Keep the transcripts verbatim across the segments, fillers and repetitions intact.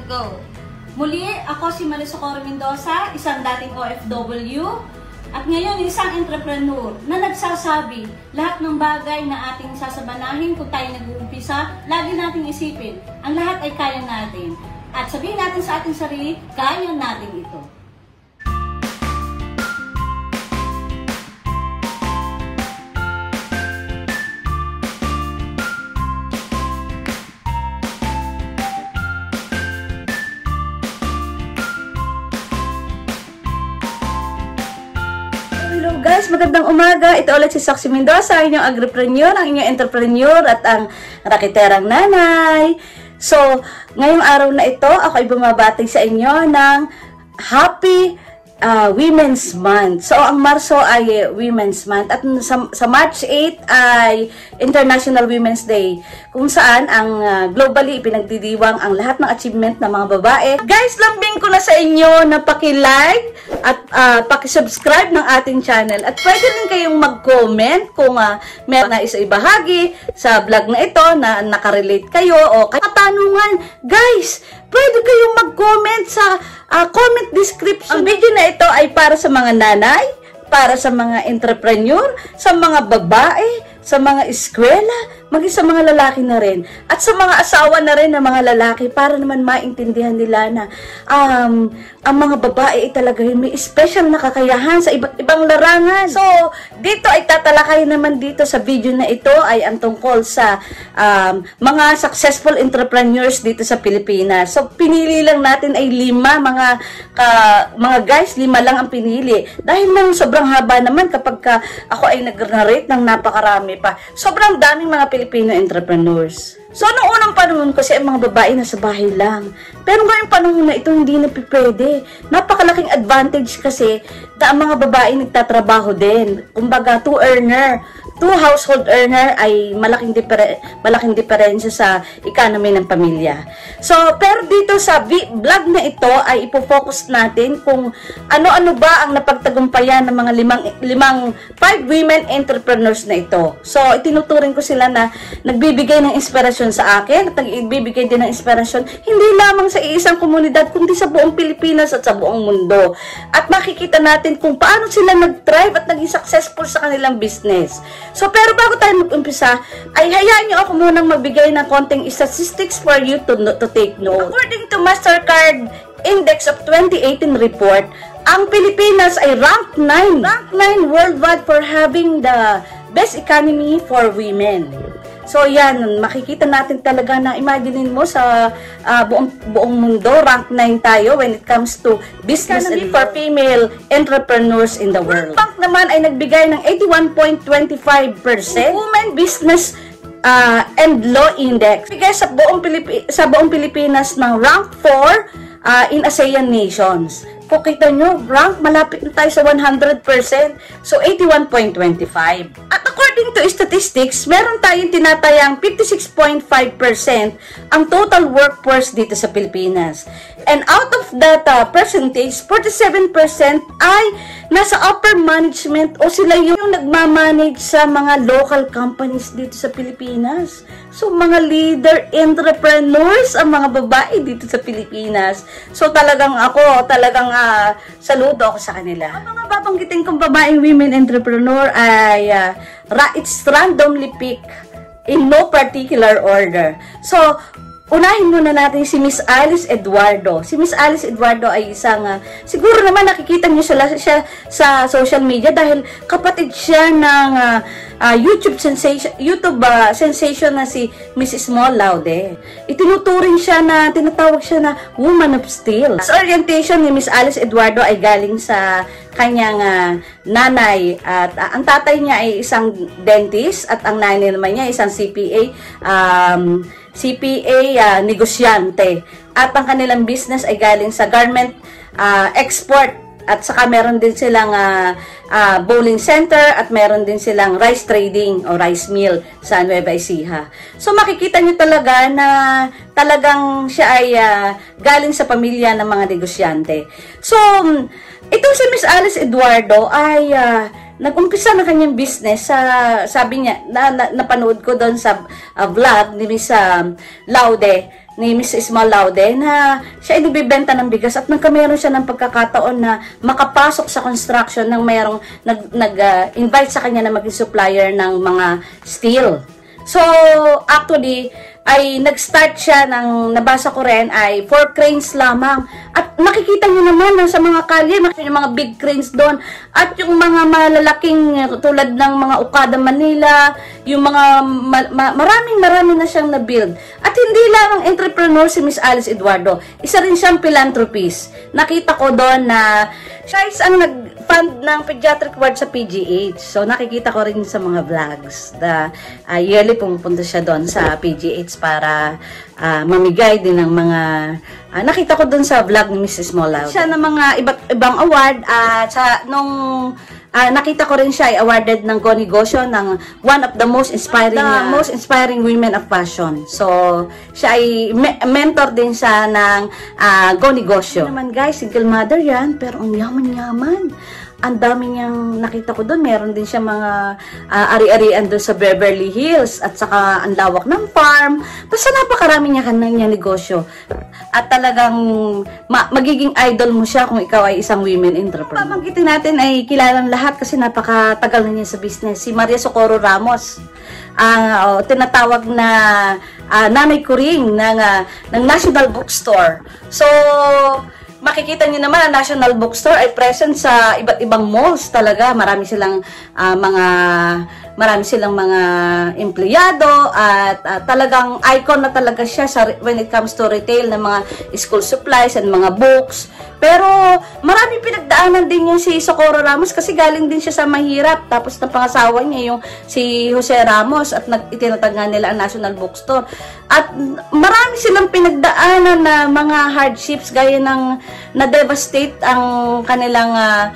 go! Muli, ako si Marisocoro Mendoza, isang dating O F W, at ngayon isang entrepreneur na nagsasabi lahat ng bagay na ating sasabanahin kung tayo nag-uumpisa, lagi nating isipin, ang lahat ay kaya natin. At sabihin natin sa ating sarili, kaya natin ito. Hello guys, magandang umaga. Ito ulit si Soxy Mendoza, ang inyong agripreneur, ang inyong entrepreneur at ang rakiterang nanay. So, ngayong araw na ito, ako ay bumabati sa inyo ng Happy uh, Women's Month. So, ang Marso ay Women's Month at sa, sa March eighth ay International Women's Day, kung saan ang uh, globally ipinagdidiwang ang lahat ng achievement ng mga babae. Guys, lambing ko na sa inyo na paki-like at uh, paki-subscribe ng ating channel. At pwede rin kayong mag-comment kung uh, meron na isa ibahagi sa vlog na ito na nakarelate kayo o katanungan. Guys, pwede kayong mag-comment sa uh, comment description. Ang video na ito ay para sa mga nanay, para sa mga entrepreneur, sa mga babae, sa mga eskwela, maging sa mga lalaki na rin. At sa mga asawa na rin ng mga lalaki para naman maintindihan nila na um, ang mga babae ay talaga may special na kakayahan sa iba't ibang larangan. So, dito ay tatalakay naman dito sa video na ito ay ang tungkol sa um, mga successful entrepreneurs dito sa Pilipinas. So, pinili lang natin ay lima, mga ka, mga guys, lima lang ang pinili. Dahil nang sobrang haba naman kapag ka ako ay nag-narrate ng napakarami pa. Sobrang daming mga Filipino entrepreneurs. So, noong unang panahon kasi ang mga babae nasa bahay lang. Pero ngayong panahon na ito, hindi na pwede. Napakalaking advantage kasi na ang mga babae nagtatrabaho din. Kumbaga, two earner, two household earner ay malaking, difere malaking diferensya sa economy ng pamilya. So, pero dito sa vlog na ito ay ipofocus natin kung ano-ano ba ang napagtagumpayan ng mga limang, limang five women entrepreneurs na ito. So, itinuturing ko sila na nagbibigay ng inspirasyon sa akin at nagbibigay din ng inspirasyon hindi lamang sa iisang komunidad kundi sa buong Pilipinas at sa buong mundo. At makikita natin kung paano sila nag-thrive at naging successful sa kanilang business. So, pero bago tayo mag-umpisa, ay hayaan nyo ako munang magbigay ng konting statistics for you to, to take note. According to Mastercard Index of twenty eighteen report, ang Pilipinas ay ranked nine. Ranked nine worldwide for having the best economy for women. So, yan, makikita natin talaga na imaginein mo sa uh, buong, buong mundo, rank nine tayo when it comes to business and for female entrepreneurs in the world. World Bank naman ay nagbigay ng eighty-one point two five percent Women Business uh, and Law Index. Bigay sa buong, Pilip sa buong Pilipinas ng rank four uh, in ASEAN nations. Kung kita nyo, rank, malapit na tayo sa one hundred percent. So, eighty-one point two five. At according to statistics, meron tayong tinatayang fifty-six point five percent ang total workforce dito sa Pilipinas. And out of that uh, percentage, forty-seven percent ay nasa upper management o sila yung nagmamanage sa mga local companies dito sa Pilipinas. So, mga leader entrepreneurs ang mga babae dito sa Pilipinas. So, talagang ako, talagang uh, saludo ako sa kanila. Ang mga babanggitin kong babaeng women entrepreneur ay uh, it's randomly picked in no particular order. So, unahin muna natin si Miss Alice Eduardo. Si Miss Alice Eduardo ay isang, uh, siguro naman nakikita niyo siya, siya sa social media dahil kapatid siya ng uh, uh, YouTube sensation, YouTube uh, sensation na si Miss Small Laude. Itinuturing siya na, tinatawag siya na Woman of Steel. Sa orientation ni Miss Alice Eduardo ay galing sa kanyang uh, nanay at uh, ang tatay niya ay isang dentist at ang nanay naman niya isang C P A um, C P A uh, negosyante at ang kanilang business ay galing sa garment uh, export at saka meron din silang uh, uh, bowling center at meron din silang rice trading o rice mill sa Nueva Ecija. So makikita nyo talaga na talagang siya ay uh, galing sa pamilya ng mga negosyante. So ito si Miss Alice Eduardo ay uh, nag-umpisa na kanyang business sa, sabi niya, na, na, napanood ko doon sa uh, vlog ni Miss uh, Laude, ni Miss Small Laude na siya ay nagbibenta ng bigas at nagkameron siya ng pagkakataon na makapasok sa construction ng mayroong nag-invite uh, sa kanya na maging supplier ng mga steel. So, actually, ay nag-start siya ng nabasa ko rin ay four cranes lamang. At nakikita niyo naman sa mga kalye, yung mga big cranes doon. At yung mga malalaking tulad ng mga Okada Manila, yung mga ma ma maraming marami na siyang na-build. At hindi lang ang entrepreneur si Miss Alice Eduardo, isa rin siyang philanthropist. Nakita ko doon na siya is ang nag-fund ng pediatric ward sa P G H. So, nakikita ko rin sa mga vlogs na uh, yearly pumupunta siya doon sa P G H para uh, mamigay din ng mga uh, nakita ko doon sa vlog ni Missus Small siya ng mga iba't ibang award at uh, sa nung uh, nakita ko rin siya ay awarded ng Go Negosyo ng one of the most inspiring the uh, most inspiring women of fashion. So siya ay me mentor din siya ng uh, Go Negosyo. Naman guys, single mother yan pero ang yaman-yaman. Ang dami niyang nakita ko doon. Meron din siya mga uh, ari-arian doon sa Beverly Hills at saka ang lawak ng farm. Basta napakarami niya kanya negosyo. At talagang ma magiging idol mo siya kung ikaw ay isang women entrepreneur. Pamangkitin natin ay kilalang lahat kasi napakatagal na niya sa business. Si Maria Socorro Ramos. Uh, oh, tinatawag na uh, nanay kuring ng, uh, ng National Bookstore. So, makikita niyo naman ang National Bookstore ay present sa iba't ibang malls talaga. Marami silang uh, mga marami silang mga empleyado at uh, talagang icon na talaga siya sa when it comes to retail ng mga school supplies and mga books. Pero marami pinagdaanan din niya si Socorro Ramos kasi galing din siya sa mahirap. Tapos na pangasawa niya yung si Jose Ramos at itinatag nga nila ang National Bookstore. At marami silang pinagdaanan na mga hardships gaya ng na-devastate ang kanilang uh,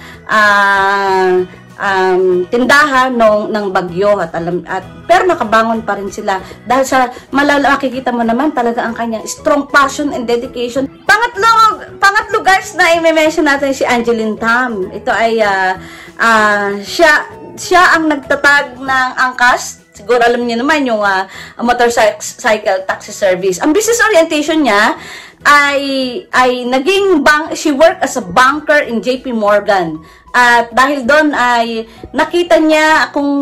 uh, um, tindahan ng, ng bagyo at alam at pero nakabangon pa rin sila dahil sa malala makikita mo naman talaga ang kanyang strong passion and dedication. Pangatlo, pangatlo guys na i-mention natin si Angeline Tam. Ito ay uh, uh, siya siya ang nagtatag ng angkas. Siguro alam niyo naman yung uh, motorcycle taxi service. Ang business orientation niya ay ay naging bank, she worked as a banker in J P Morgan. At dahil doon ay nakita niya kung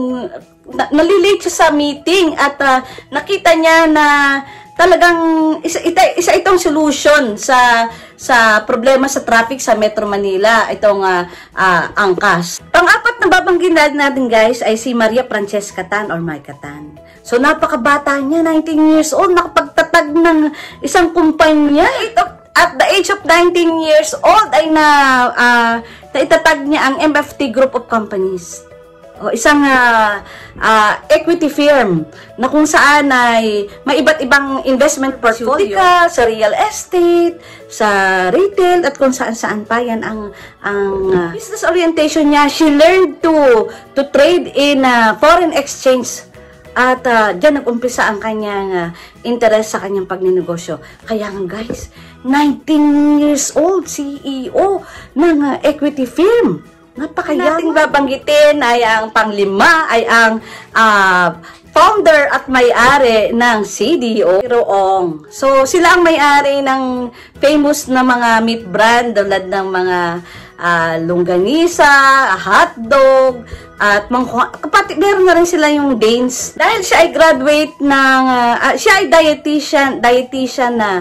na, nalilate siya sa meeting at uh, nakita niya na talagang isa, ita, isa itong solution sa sa problema sa traffic sa Metro Manila, itong uh, uh, angkas. Pang-apat na babangginan natin guys ay si Maria Francesca Tan or Maika Tan. So napakabata niya, nineteen years old, nakapagtatag ng isang kumpanya. Ito, at the age of nineteen years old ay na uh, naitatag niya ang M F T Group of Companies. O isang uh, uh, equity firm na kung saan ay may iba't ibang investment portfolio sa real estate, sa retail at kung saan-saan pa yan ang ang uh, business orientation niya. She learned to to trade in uh, foreign exchange. At uh, dyan nag-umpisa ang kanyang uh, interest sa kanyang pagninegosyo. Kaya nga guys, nineteen years old, C E O ng uh, equity firm. Napakayaman. Nating babanggitin ay ang panglima ay ang uh, founder at may-ari ng C D O Ong. So sila ang may-ari ng famous na mga meat brand tulad ng mga uh, longganisa, hotdog, at mga kapatid, meron na rin sila yung Danes. Dahil siya ay graduate ng, uh, uh, siya ay dietitian, dietitian na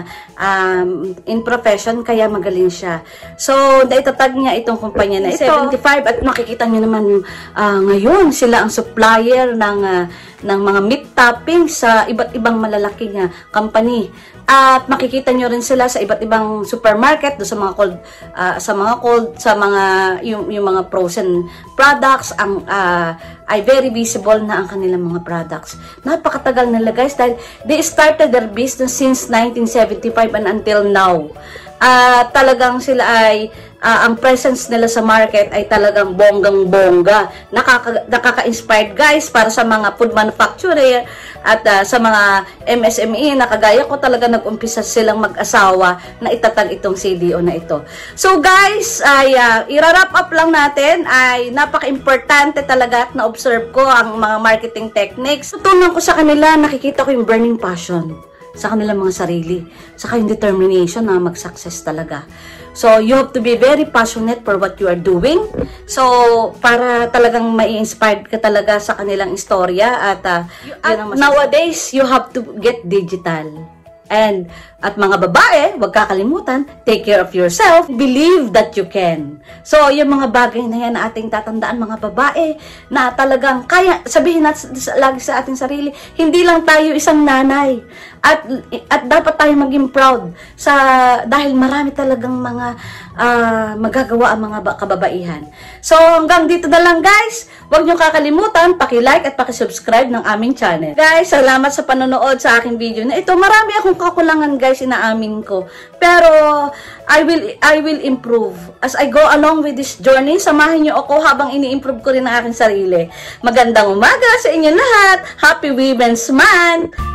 um, in profession, kaya magaling siya. So, naitatag niya itong kumpanya na ito. seventy-five at makikita niyo naman uh, ngayon, sila ang supplier ng, uh, ng mga meat toppings sa iba't ibang malalaking uh, company. At makikita nyo rin sila sa iba't ibang supermarket, do sa mga cold, uh, sa mga cold, sa mga yung, yung mga frozen products, ang uh, ay very visible na ang kanilang mga products. Napakatagal nila guys dahil they started their business since nineteen seventy-five and until now. Uh, talagang sila ay uh, ang presence nila sa market ay talagang bonggang-bongga. Nakaka, nakaka-inspired guys para sa mga food manufacturer at uh, sa mga M S M E na kagaya ko, talaga nag-umpisa silang mag-asawa na itatag itong C D O na ito. So guys, ay uh, i-wrap up lang natin ay napaka-importante talaga at na-observe ko ang mga marketing techniques. Tutunan ko sa kanila, nakikita ko yung burning passion. sa kanilang mga sarili, saka yung determination na mag-success talaga. So, you have to be very passionate for what you are doing. So, para talagang mai-inspired ka talaga sa kanilang istorya. At, uh, at nowadays, you have to get digital. And, at mga babae, huwag kakalimutan, take care of yourself, believe that you can. So, yung mga bagay na yan na ating tatandaan, mga babae, na talagang kaya, sabihin natin lagi sa ating sarili, hindi lang tayo isang nanay. At, at dapat tayo maging proud sa, dahil marami talagang mga uh, magagawa ang mga kababaihan. So, hanggang dito na lang guys. Huwag nyo kakalimutan, paki-like at paki-subscribe ng aming channel. Guys, salamat sa panonood sa aking video na ito. Marami akong kakulangan guys, inaamin ko. Pero, I will, I will improve. As I go along with this journey, samahan nyo ako habang ini-improve ko rin ang aking sarili. Magandang umaga sa inyo lahat. Happy Women's Month!